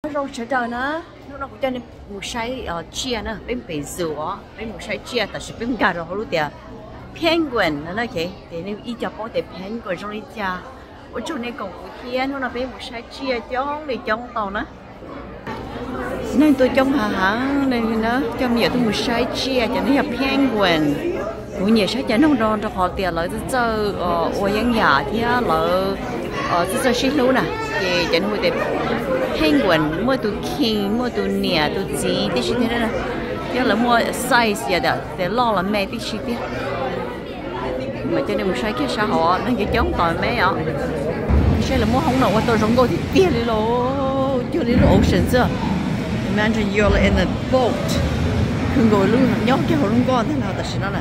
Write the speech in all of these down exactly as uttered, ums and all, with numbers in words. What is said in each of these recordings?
Rồi sẽ trời nữa nó cũng cho nên một sai chia nữa bên bể rửa bên một sai chia tại vì bên gà rồi lúc tiệt penguin nó nói kì để nếu ít cho có thể penguin trong đi cha ở chỗ này còn của thiên nó là bên một sai chia cho để trong tàu nữa nên tôi trong hà hãng nên nó cho nhiều tôi một sai chia cho nên là penguin cũng nhiều sai cho nóron cho họ tiền lợi cho ở ở dân nhà thì là ở cho ship luôn nè thì cho nên để penguin mua tụ king mua tụ nè tụ gì thì thế này nè là mua size vậy đó để lo là mẹ thì ship mà cho nên một sai kia sao họ nó chỉ chống tỏi mấy ạ sai là mua không nổi tôi giống tôi thì tiền đi lô chưa đi lô ocean chưa imagine you're in a boat không ngồi luôn nhóc cái hồ luôn con thế nào tại sao nó là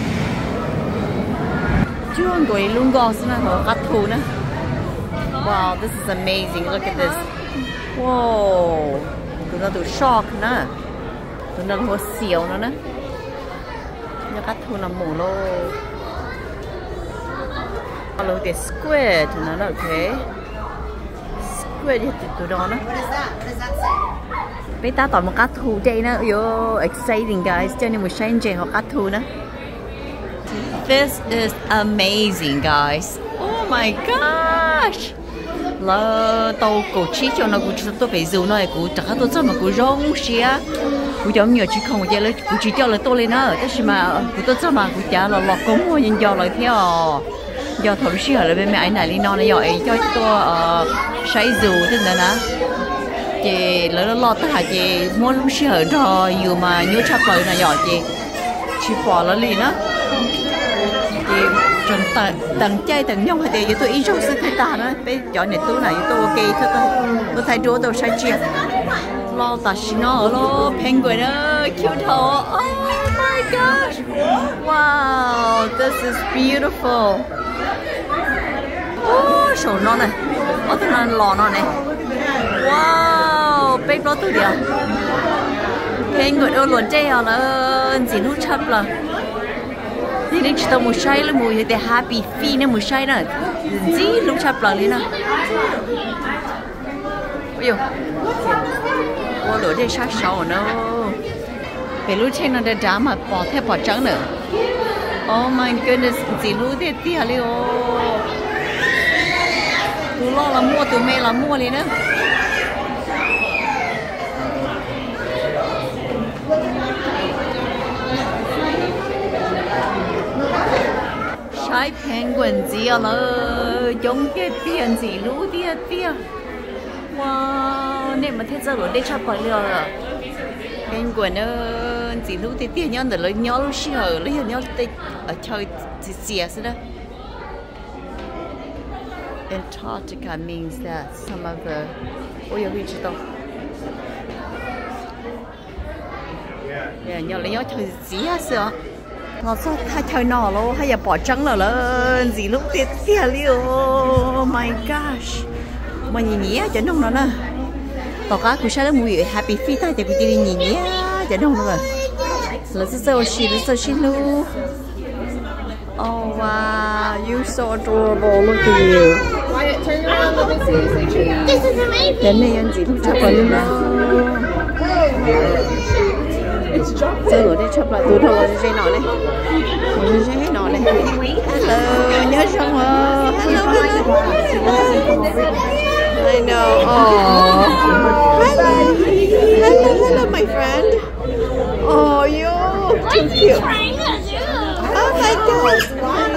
chưa ngồi luôn con thế nào họ cắt thù nữa. Wow, this is amazing. Look at this. Whoa. Tụi nó tụi shark nữa. Tụi nó có xíu nữa nữa. Nó cắt thù nằm mù lô. Hello, the squid. Tụi nó là thế. Squid thì tụi đó nữa. Bây ta toàn một cắt thù đây nữa. Yo, exciting guys. Cho nên một sáng chơi họ cắt thù nữa. This is amazing guys. Oh my gosh. Là tàu cổ chí cho nó cũng chỉ tôi phải dù nó cũng chắc tôi cho mà cũng rong xía cũng giống như chỉ không vậy lấy cũng chỉ cho là tôi lên nữa thế nhưng mà cũng tôi cho mà cũng chả là lọt cống mua nhìn do lại theo do thẩm sĩ ở bên mẹ ấy này lên nó này rồi cho tôi sấy dù thế nữa nè chị lỡ nó lọt tới hả chị mua lúc xí ở rồi dù mà nhớ chắp lời này giỏi chị chị bỏ nó liền á chị trần tận tận chơi tận nhau hay để tôi ý trong sự thay ta nữa bây giờ này tôi này tôi ok thôi tôi tôi thay chúa tôi sai chia lo ta xin nó ở lo penguin ơi cute thọ oh my gosh wow this is beautiful oh sổ nó này ở tôi là lò nó này wow bếp nó từ điều penguin ơi luôn chơi à là gì nó chấp là thì nên chỉ tao một say là mùi thì happy phi nên một say nữa gì lúc chập lại lên nào ôi dồi ô lửa đây sát sầu nó cái lúc trên nó đã trả mà bỏ theo bỏ trắng nữa oh my goodness gì lúc đây tia liền tôi lo là mua tụi mẹ là mua liền nữa sai penguin gì à lơ giống cái tiền gì lú tia tia wow nên mà thế giờ rồi đây chắp phải lừa rồi penguin ơi gì lú tia tia nhon rồi nhon lú xí hở lấy nhon tịch ở chơi gì gì thế đó Antarctica means that some of the ôi giờ biết đâu yeah nhon lấy nhon chơi gì à sao nó sao thay thay nọ luôn hay là bỏ trắng là lên gì lúc tiết tiệt liêu oh my gosh mà nhìn nhé cho nông nó nè tao cá cũng sao đó mùi happy feet tay thì cũng đi nhìn nhé cho nông nó rồi là sẽ sao xí là sao xí luôn oh wow you so adorable look at you đến đây anh gì lúc chụp vào luôn đó giờ ở đây chụp lại tôi thôi dây nọ này dây nọ này hello nhớ xong rồi hello hello I know oh hello hello hello my friend oh you too cute oh my gosh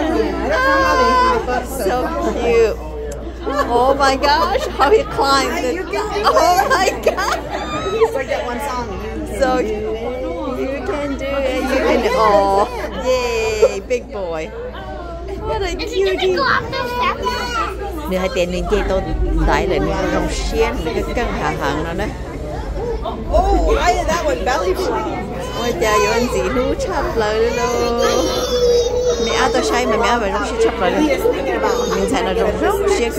oh, so cute oh my gosh how he climbed it oh my god forget one song so you can do it. You can. Oh, yay, big boy. What a cutie. Nếu hai tiền nên chơi tôi đại là nó rong xiên cái căng hạ hàng nó đấy. Oh, I did that one belly flop. Ôi trời ơi anh chị hú chắp lời luôn. Mẹ áo tôi say mà mẹ áo phải rong xiên chắp lời luôn. Mình thấy nó rong rong xiên.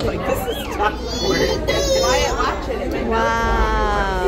Wow.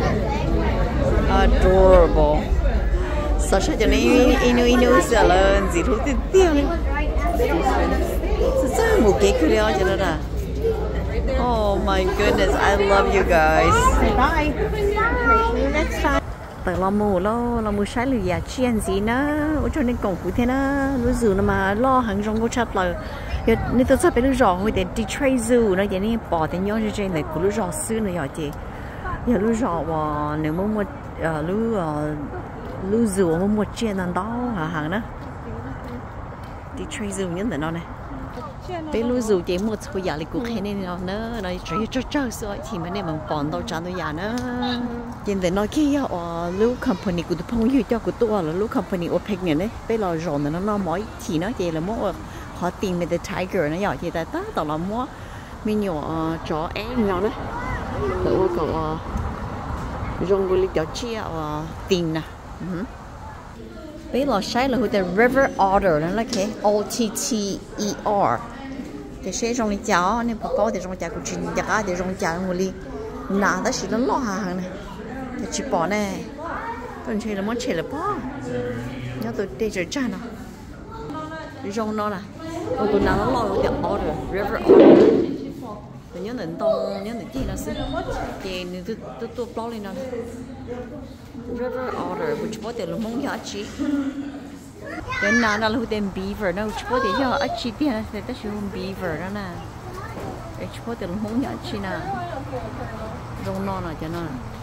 Adorable. Sao sẽ cho nên inu inu sẽ là gì thú tiêu tiêu này. Sao sao một cái cười cho nó là. Oh Oh my goodness, I love you guys. Bye. See you next time. Tại lo mù lo lo mù sai lười ya chiên gì nữa, ở chỗ này còn phụ thế nữa, lúc dù nó mà lo hàng rong có chặt là, giờ nếu tôi sắp bị lúc rò hồi để đi chơi dù nó giờ này bỏ thì nhớ cho trên này của lúc rò xưa nữa vậy, giờ lúc rò và nếu mà một lúc lúc dù mà một chiên ăn đó hàng nữa, đi chơi dù nhớ nó này. Bây lúc dù chỉ một số nhà thì cũng hay nên nó nữa, nó chỉ cho chơi thôi thì mình nên mình bỏ đâu trả đâu nhà nữa. Hiện tại nói kia ở lúc company của tôi phong yêu cho của tôi là lúc company open này đấy, bây giờ rồi nó nó mới thì nó chỉ là mỗi họ tìm được tiger nó nhỏ thì tại tất cả là mỗi mình nhỏ chó én nhau đấy, rồi còn rong với chó chia tìm nè. Bây giờ sai là hồi the river otter nó là cái O T T E R thì sẽ trong cái cháo nên bà có thì trong cháo của chuyện giá thì trong cháo một ly nà đó chỉ là lo hàng này thì chỉ bỏ này còn chơi là món chơi là bỏ nhớ tôi để chơi cha nào trong nó là tôi nào nó lo được the otter river otter tôi nhớ đến tông nhớ đến gì nó xí thì tôi tôi tôi bỏ lên nó river otter which có thể là món giá trị đến nào là tên beaver nó chỉ có thể cho ở chi tiền thì ta sử dụng beaver đó nè để chỉ có thể là món giá trị nè rong non là cho nó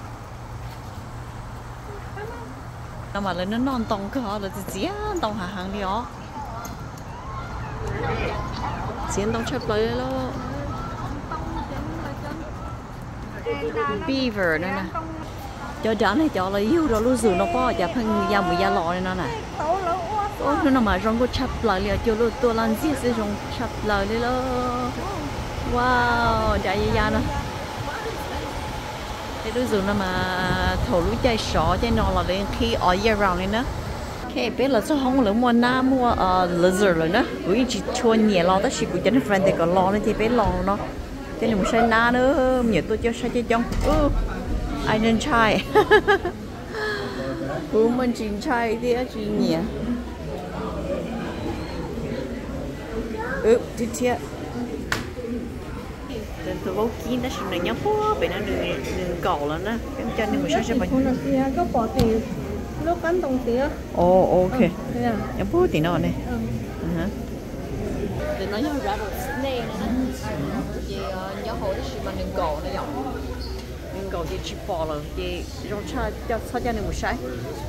nhưng mà lên nó non tông cơ là chỉ dễ tông hàng hàng đi ó chiến tông chấp lấy lo beaver đó nè cho trả này cho là yêu rồi luôn dù nó có giờ phân gia mùi gia lọ này nó nè ôi nó nằm mà rong có chập lại liền cho luôn tôi làm gì sẽ rong chập lại đi lo wow đại gia nó cái đôi dù nó mà thầu lúa chạy sọ chạy nọ là lên khi ở year round này nữa cái bé là sao không lỡ mua na mua lizard rồi nữa vì chỉ chua nhẹ lo đó chỉ của chân friend thì còn lo nữa thì bé lo nó cho nên một sai na nữa nhiều tôi cho sai chơi trong I didn't try. Bố mình chỉ try thì chỉ nhỉ. Ừ, thì thiệt. Đến tôi vô kín đó xong rồi nhớ phố, bị nó đường đường cầu lên đó. Cái chân này một số sẽ bệnh. Hôm nay có bỏ tiền, lúc bắn đồng tiền. Oh, okay. Nhớ phố thì nó này. Ừ. Để nó nhớ rattlesnake nữa. Vì nhớ hồ đó là đường cầu nó dọc. Cầu thì chỉ bỏ rồi thì trong cha cho sao cho nên một sai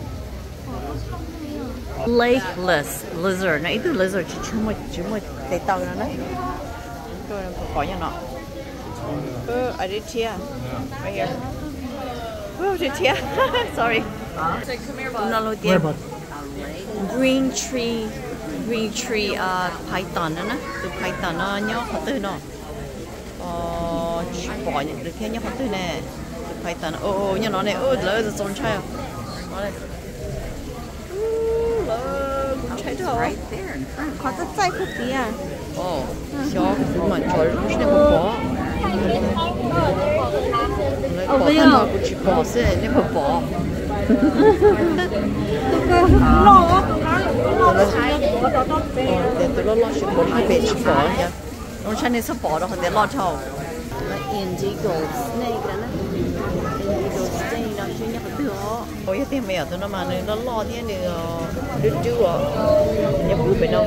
lakeless lizard này itu lizard chỉ chỉ một chỉ một để tàu nó đấy tôi bỏ nhà nó ờ ở đây chia right here oh đây chia sorry nó luôn tiền green tree green tree uh, python đó nè từ python nó nhớ họ từ nó ờ chỉ bỏ được theo nhớ họ từ nè Python, oh, oh, như nó này, oh, lỡ rồi xong chơi, nó này, lỡ cũng chơi đâu, Có rất dày cực tí à? oh, cho cũng mà chơi lúc này không bỏ, bỏ thân nó cũng chỉ bỏ xe, nên không bỏ, lo, lo trái, để tôi lo lo chỉ bỏ hai bên chỉ bỏ nhá, nó chơi nên sắp bỏ đâu, để lo cho, indigo snake đó. Ôi cái mẹ tôi nó mà nó lo thế này đứt chưa nhập bụi bên đâu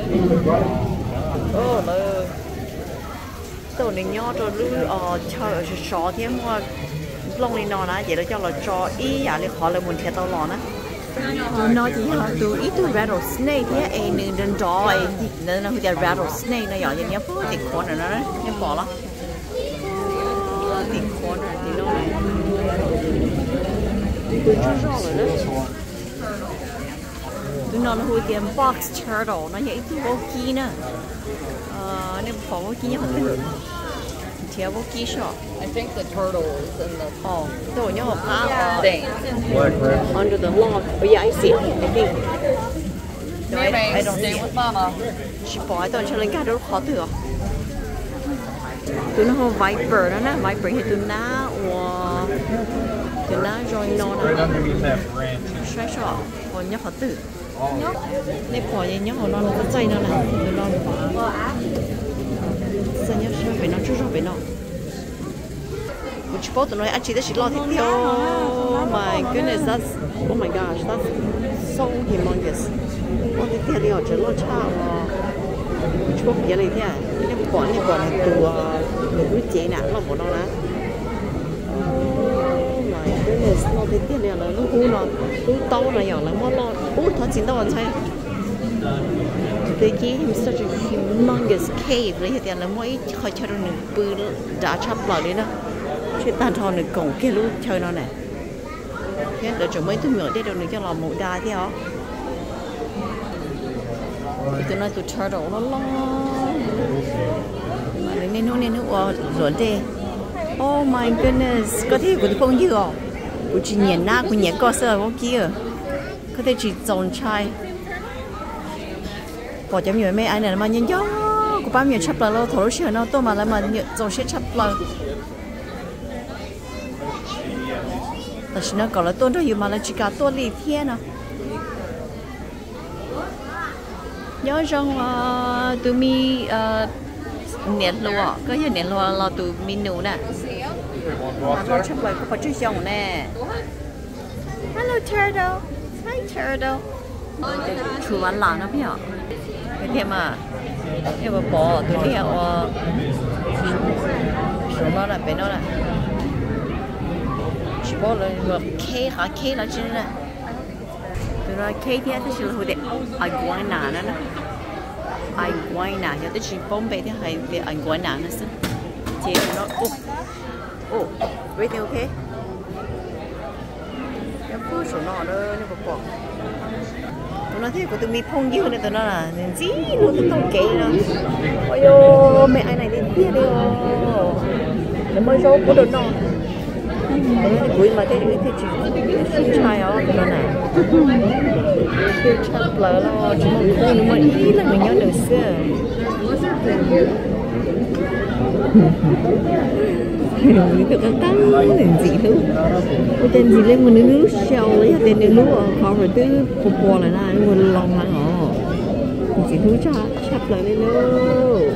ô là tôi này nhớ cho lư chơi ở sọ thế mà lông này nó nè vậy là cho là cho ý giả là họ là muốn theo tao lò nè nó chỉ là từ ít từ rattlesnake thế ấy nên đừng cho ấy nên là cái rattlesnake nó nhỏ vậy nhá phố thì con này nó nó bỏ lắm thì con này thì nó tôi chưa rõ rồi đó tôi nói là hồi tiền box turtle nó vậy tôi vô kia nè nên bỏ vô kia nhá không theo vô kia sao I think the turtle is in the oh tôi nhớ cá thing. under the log oh yeah I see it I think Maybe I don't stay see with mama. chỉ bỏ tôi cho lên cá đó khó thừa tôi nó không viper đó nè viper thì tôi ná và tôi ná rồi nó nè sai sọ còn nhóc họ tử nhóc này bỏ vậy nhóc họ nó nó có dây nó nè tôi nó sao nhóc sao phải nó chút rồi phải nó chỉ bảo tụi nó ăn chỉ để chỉ lo thịt tiêu. Oh my goodness, that's oh my gosh, that's so humongous. Lo thịt tiêu đi họ chỉ lo cha mà chỉ bảo别này thế à, cái quả này quả này từ từ chế nè, lo bỏ nó nè. Oh my goodness, lo thịt tiêu này là nó hú nó, hú tao này rồi là mất lo, hú thằng chính đâu anh thấy. They gave him such a humongous cave. Lấy hiện là mỗi khỏi chơi được bự đã chắp lại đấy đó. Chuyện tan thò được cổng kia lúc chơi nó này. Thế đợt chúng mấy tụi nhỏ đây đâu được cho làm một đài thế hả? Tụi nó tụi turtle nó lo. Mà nên nó nên nó rồi đây. Oh my goodness, có thể của tôi không như à? Của chị nhện na, của nhện có sơ có kia. Có thể chỉ trồng chai. Bỏ chấm nhiều mấy ai này mà nhân gió của bao nhiêu chắp là lo thổi sữa nó tôi mà lại mà trồng sẽ chắp làแต่ฉันก็เลยต้นเราอยู่มาแล้วจิกาตัวลีเทียนะย้อนจังว่าตัวมีเอ่อเน็ตลัวก็ยังเน็ตลัวเราตัวมีหนูน่ะมาก็ชับเลยก็พอช่วยส่งแน่ Hello turtle Hi turtle ชูวันหลังนะพี่อ่ะcái thêm à em mà bỏ tụi này ờ nó là bên nó là chỉ bỏ là K hả K là chứ nè tụi nó K thì nó chỉ là hồi đấy iguana nữa nè iguana giờ tôi chỉ bông bê thì hay về iguana nữa chứ chị nó oh oh everything okay em cứ số nó đó nó bỏ tụi nó thấy của tụi mình phong dư này tụi nó là gì luôn tụi tao kể nó ôi yo mẹ ai này đi tiếp đi nó mới số của tụi nó tụi nó cuối mà thấy thấy chỉ xin trai ó tụi nó này cứ chắp lỡ lo chỉ một khu nó mới ý là mình nhớ được xưa người ta tăng lên gì luôn, cái tên gì lên mà nước shell lấy tên nước nước họ rồi tới phục bò lại na, nó còn lòng lại họ, gì thú cha chắp lại lên luôn,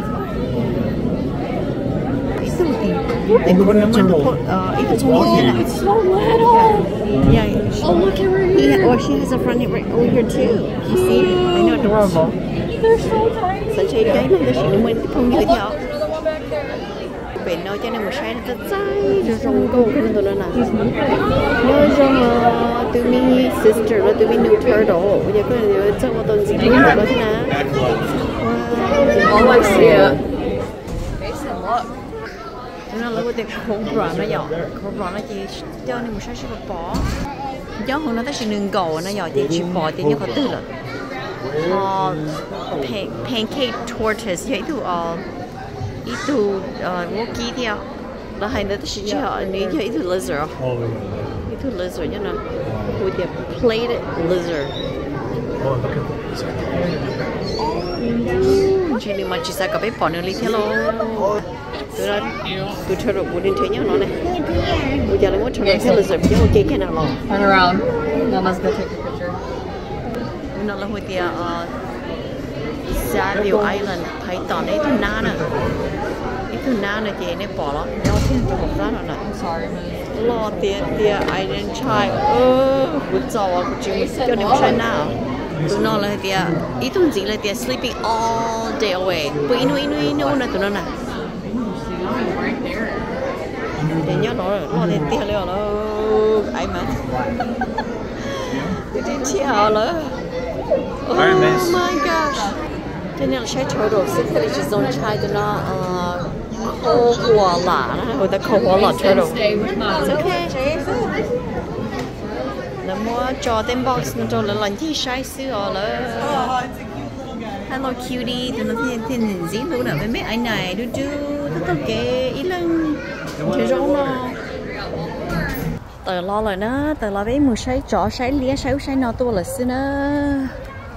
cái số gì, để con nó mình thôi, ít cái trong này là, yeah, he or she has a front right over here too, you see, I know adorable, sẵn chơi cái này là chỉ mình không như thế nào. Bên nó cho nên một sai nó trái rồi rong câu cái tụi nó nè nhớ rằng tụi mình sister rồi tụi mình new turtle bây giờ có điều chắc một tuần gì cũng được đó thế nào Oh, I see it. tụi nó lấy cái tiền cobra nó dọn cobra nó chỉ cho nên một sai sẽ bỏ gió hôm nó tới sự nương gầu nó dọn thì chỉ bỏ thì nhớ có tư là pancake tortoise vậy tụi itu walkie dia là hai đứa chỉ cho anh ấy cho itu lizard itu lizard you know with the plated lizard chỉ nếu mà chỉ sao các bé bỏ nó đi theo lo tôi nói tôi chơi được bốn đến thế nhá nó này bây giờ nó muốn chơi cái lizard chứ ok cái nào lo Turn around. Mama's gonna take a picture. nó là hồi tia Saville Island thấy tòn đấy thằng na nè cái thằng na này chị này bỏ nó đeo trên cho một ra rồi nè I'm sorry. lo tiền tiền island trai ơ bút trò của chị cho nên một sai nào tụi nó là tiền ít tuần gì là tiền sleeping all day away bữa inu inu inu nè tụi nó nè để nhớ nó rồi lo tiền tiền rồi nó ai mà đi chia rồi oh my gosh cho nên là sai turtle sẽ phải chỉ dùng chai cho nó khô hoa lạ đó người ta khô hoa lạ turtle it's okay là mua cho tên box nó cho là lần gì sai xưa là hello cutie tụi nó thiên thiên gì luôn nè với mấy anh này đu đu tất cả ít lần thì rong nó tờ lo rồi nó tờ lo với một sai chó sai lia sai sai nó to là xưa nữa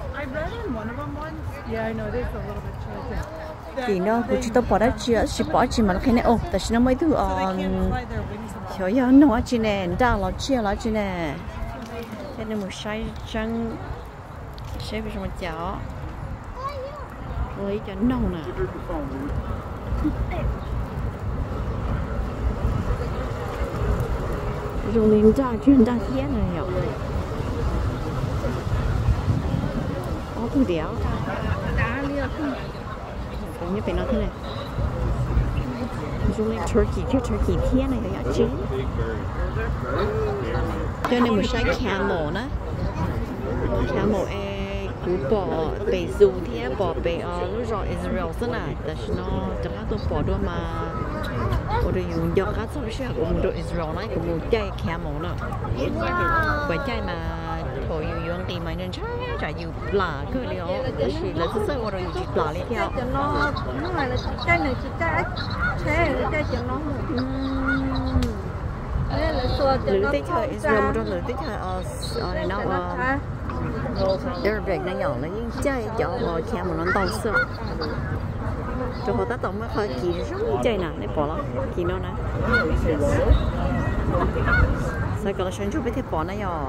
thì nó cũng chỉ tao bỏ ra chưa chỉ bỏ chỉ mà nó cái này ô tại sao nó mới thứ ờ hiểu hiểu nó chỉ nè đa nó chia nó chỉ nè cái này một sai trắng sai bị một chó lấy cho nông nè dùng đến trà chuyên trà thiết này nhở. Có thủ đéo đá liệt không như phải nói thế này dùng đến turkey chứ turkey thiết này là chứ cho nên một sai camel đó camel e cú bỏ bể dù thiết bỏ bể ở lúc rồi Israel rất làแต่nóจะพาตัวปอด้วยมา我哋用藥家做些，我們到 Israel 呢，我們即係camel啦，或者嘛，佢要用地米人車就要拿佢了，但是你即係我哋要拿呢條。 cho nó nó là cái này chỉ cái thế cái cho nó Ừm. đây là xua cho Lưỡi nó tích hơi Israel một trong lưỡi tích hơi ở ở này nó Arabic nó nhỏ nó nhưng chơi cho họ camel nó to sơ. Cho họ ta tổng mới hơi kỳ rất chơi nè, để bỏ nó kỳ nó nè. Sao cái là sản xuất biết thế bỏ nó nhỏ.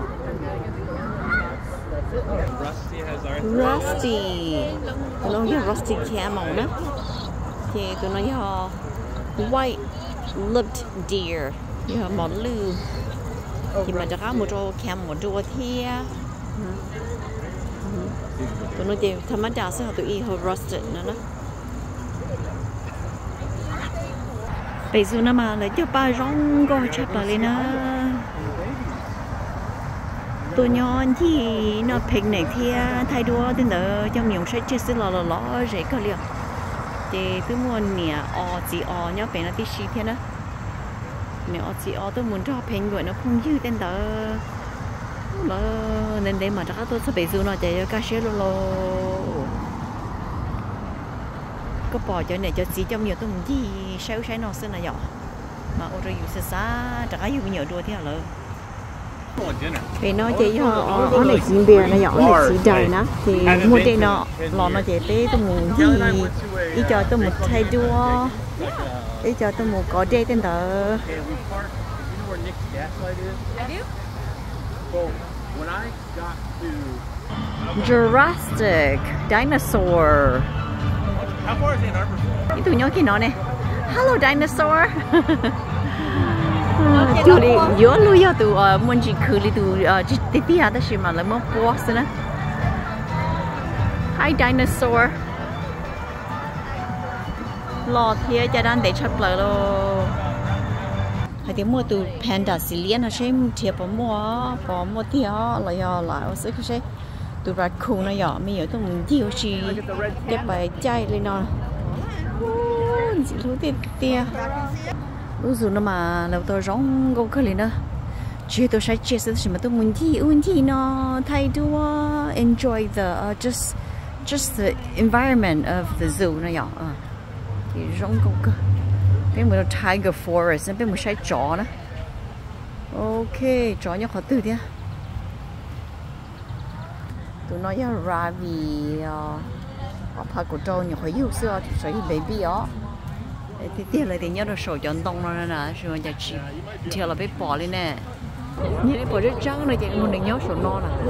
Rusty, nó là rusty camel đó. Thì tụi nó nhỏ white lipped deer, nhỏ món lư. Thì mà chắc một chỗ camel một chỗ thì tụi nó chỉ tham ăn đá sẽ học tụi y hơi rusted nữa đó. Bây giờ nó mà lấy cho ba rong go chắp lại lên á tụi nhon thì nó picnic thì thay đua thì nó trong miệng sẽ chết sẽ lò lò lò rễ cơ liền thì tôi muốn nè o chỉ o nhớ phải nó tí xí thế đó nè o chỉ o tôi muốn cho pin rồi nó không dư tên đó nên để mà chắc tôi sẽ bây giờ nó chạy cá sấu lô có bỏ cho này cho chỉ trong nhiều tôi muốn gì sao sai nó xin là nhỏ mà ô tô dùng xa chắc ai dùng nhiều đua thế là vì nó chỉ cho nó này chỉ bia nó nhỏ này chỉ đầy nó thì mua đây nó lò nó chạy tới tôi muốn gì ý cho tôi một thay đua ý cho tôi một có dây tên tờ Jurassic dinosaur. How far is Ann Arbor from? Itu nyo kino ne. Hello dinosaur. Tu li yo lu yo tu mun ji khu li tu ji ti ti ha da shi ma la mo boss na. Hi dinosaur. Lo thia cha dan để chắp lại lo. Hay tiếng mua tu panda Sicilian ha xem thiệp bỏ mua bỏ mua thia là yo lại ở sẽ cái tụi raccoon nó nhỏ bây giờ tôi muốn tiêu chi cái bài chay lên nó chỉ lúc tiền tia lúc dù nó mà lâu tôi rong câu cái lên đó chỉ tôi sẽ chia sẻ mà tôi muốn thi muốn thi nó thay đua enjoy the uh, just just the environment of the zoo nó nhỏ thì rong câu cái cái một tiger forest cái một sai chó đó ok chó nhỏ khó từ thế tụi nó ra ra vì họ phải của trâu nhiều khói yêu xưa thì phải baby ó thì tiếc là thì nhớ được sổ chọn tông nó nè rồi giờ chỉ theo là phải bỏ lên nè như cái bỏ rất trắng này chị muốn được nhớ sổ non nè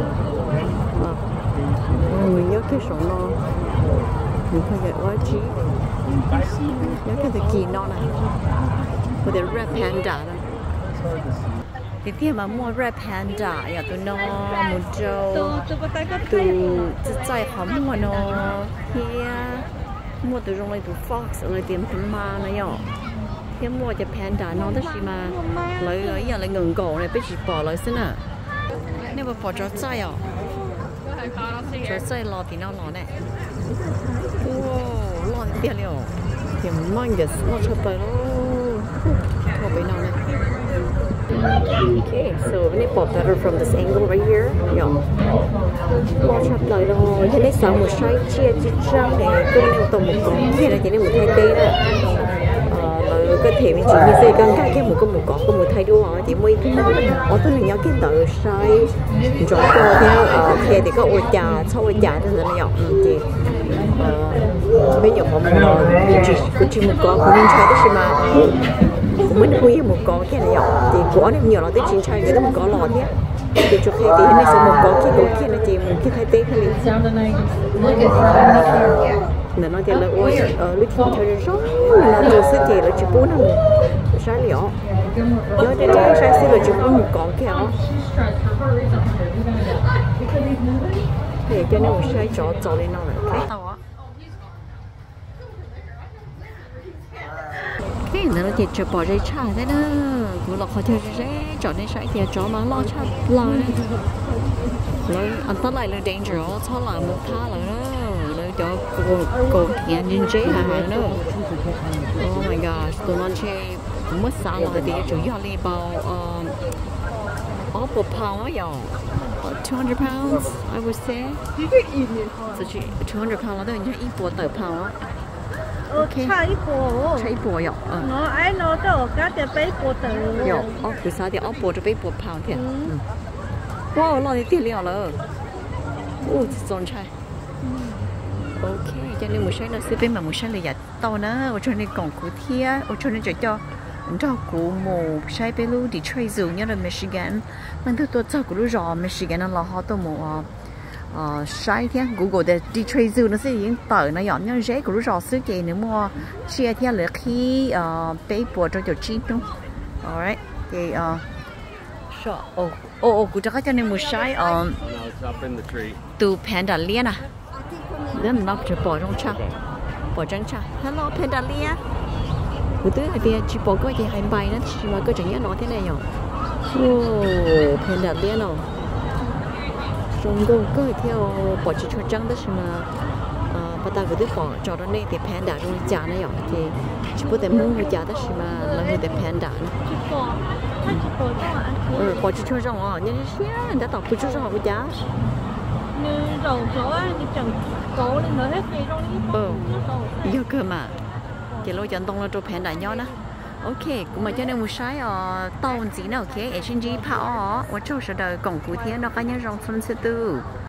mình nhớ cái sổ non mình phải nhớ ở chỉ nhớ cái từ kỳ non này của the red panda đó thì tiếc mà mua red panda ya tụi nó muốn trâu từ từ trái hầm mua nó thì mua từ trong này từ fox ở tiệm ma nó nhỏ thì mua cho panda nó tất nhiên mà lấy lấy giờ lại ngừng cổ này biết chỉ bỏ lấy xin à nếu mà bỏ cho trái à cho trái lò thì nó lò này wow lò thì tiếc liệu thì mang cái lò cho tới luôn không bị nào này. Okay, so we need to better from this angle right here. Yeah. Lo chặt lại rồi, thế này sao một sai chia chia trang để tôi nêu tổng một có, thế là chỉ nên một thay tê đó. Ờ, cái thể mình chỉ như thế cần cái cái một cái một có cái một thay đua họ chỉ mới cái nó, ở tôi này nhớ cái tờ sai, rồi tôi theo ở kia thì có ôi trà, sau ôi trà thì nó nhỏ, thì bây giờ họ một chỉ chỉ một có của mình chơi đó chứ mà. Mình huy một có cái này nhỏ thì có nên nhiều nó tới chín chai người ta một có lò thế thì chụp hay tí này sẽ một có cái có kia là chỉ một cái thay tê hay là nó thì là ôi ở lúc chơi chơi rong là từ xưa thì là chỉ bốn năm sai liệu nhớ đến trái sai xí rồi chỉ có một con kéo thì cho nên một sai chỗ chỗ lên nó là tàu á cái này nó chỉ cho bỏ dây chả thế đó cũng là khó chơi dễ chọn nên sai thì chó mà lo chả lo rồi anh ta lại là dangerous thôi là một thá là đó rồi cho cô cô nghe nhìn chế hàng hàng nữa oh my gosh tụi nó chơi mất xa là thì chủ yếu là bao all for pound á two hundred pounds I would say so chị two hundred pounds là tôi nhớ ít bộ tờ pound á okay差一波差一波哟我爱拿到家的背波的哟哦คือ啥的哦波就背波 pound 天哇老的点了了哦真菜ok cho nên một sáng là sẽ bên mà một sáng là giặt tàu nữa cho nên còn cú thia cho nên cho cho cho cú một sáng bên lu đi chơi dù như là Michigan mình thứ tôi cho cú lu rõ Michigan là họ tôi một ờ sáng thia Google để đi chơi dù nó sẽ những tờ nó dọn như dễ cú lu rõ xứ kì nữa mua chia thia là khi ờ bé bùa cho cho chip đúng alright thì ờ so oh oh oh cú cho cái cho nên một sáng ờ từ Panda Liên à nếu mình nói chỉ bỏ trong cha bỏ trong cha hello Pendalia bữa tối thì chỉ bỏ cái gì hai bài nữa chỉ mà cái chuyện nhớ nói thế này nhở oh Pendalia nào trong cái cái theo bỏ chỉ cho trắng đó mà bắt đầu bữa tối bỏ cho nó này thì Panda rồi trả này nhở thì chỉ có thể mua người trả đó mà là người để Panda ừ bỏ chỉ cho rong à nhưng mà đã tập cho rong với giá như dầu số như chẳng cố lên nữa hết cái trong đi ừ nhiều cơ mà chỉ lôi chân tông là cho phèn đại nhau nè ok cũng mà cho nên một sai ờ tàu gì nào ok ở trên G Power ở chỗ sẽ đợi cổng cú thiên nó cá nhân rong phân sư tư